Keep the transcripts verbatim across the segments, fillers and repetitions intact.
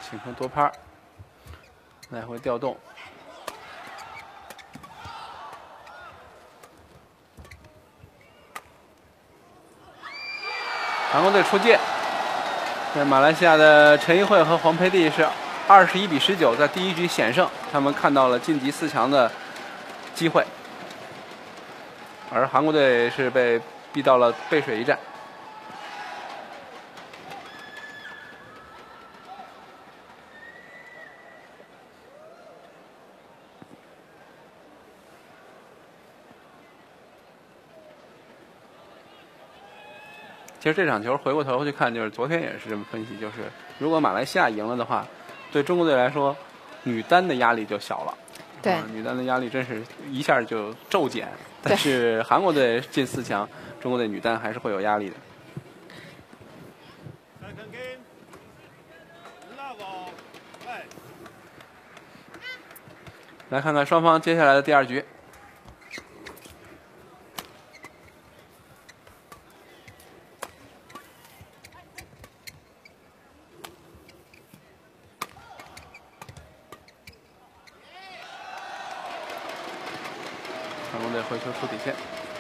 形成多拍，来回调动。韩国队出界，在马来西亚的陈一慧和黄培丽是二十一比十九，在第一局险胜，他们看到了晋级四强的机会，而韩国队是被逼到了背水一战。其实这场球回过头去看，就是昨天也是这么分析，就是如果马来西亚赢了的话，对中国队来说，女单的压力就小了。 对， 啊、女单的压力真是一下就骤减。但是韩国队进四强，中国队女单还是会有压力的。来看看双方接下来的第二局。韩国队回球出底线。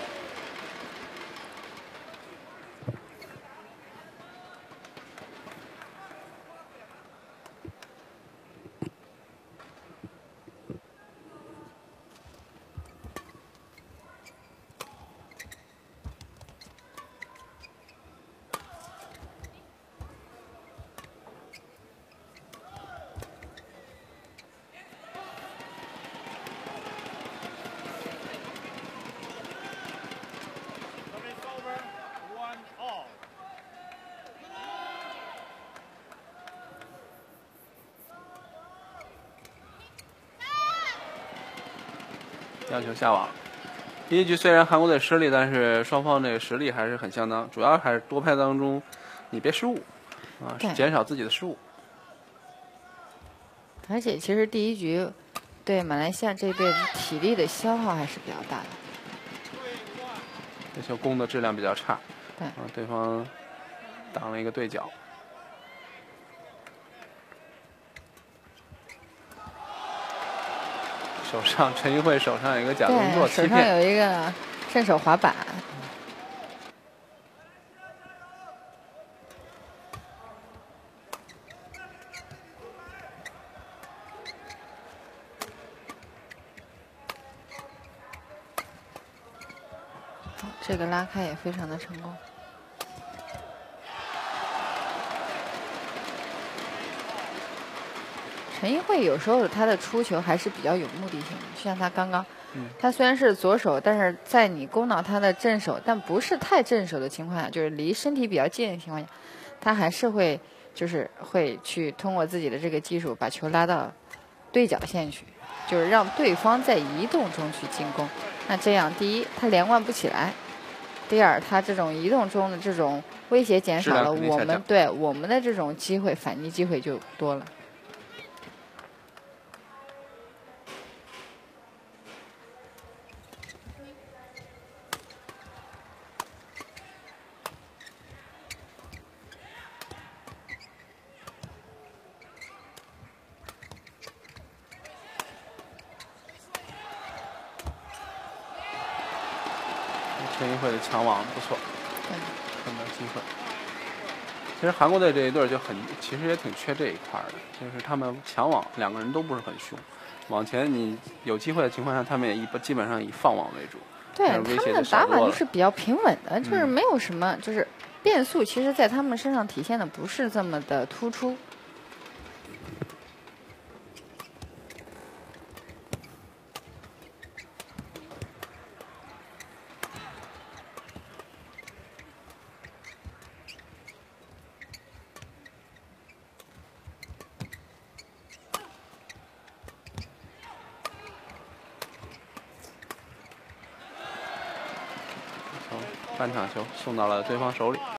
要求下网。第一局虽然韩国队失利，但是双方这个实力还是很相当，主要还是多拍当中你别失误啊，减少自己的失误。 而且其实第一局对马来西亚这队体力的消耗还是比较大的。 这球攻的质量比较差， 对， 啊，对方挡了一个对角。手上陈一慧手上有一个假动作， 手上有一个伸手滑板。这个拉开也非常的成功。陈一慧有时候他的出球还是比较有目的性的，就像他刚刚， 嗯、 他虽然是左手，但是在你攻到他的正手，但不是太正手的情况下，就是离身体比较近的情况下，他还是会就是会去通过自己的这个技术把球拉到对角线去，就是让对方在移动中去进攻。那这样，第一，他连贯不起来；第二，他这种移动中的这种威胁减少了，我们对我们的这种机会反击机会就多了。 陈一慧的抢网不错，看到机会。其实韩国队这一队就很，其实也挺缺这一块的，就是他们抢网两个人都不是很凶，往前你有机会的情况下，他们也一基本上以放网为主。 对，他们的打法就是比较平稳的，就是没有什么， 嗯、 就是变速，其实在他们身上体现的不是这么的突出。 半场球送到了对方手里。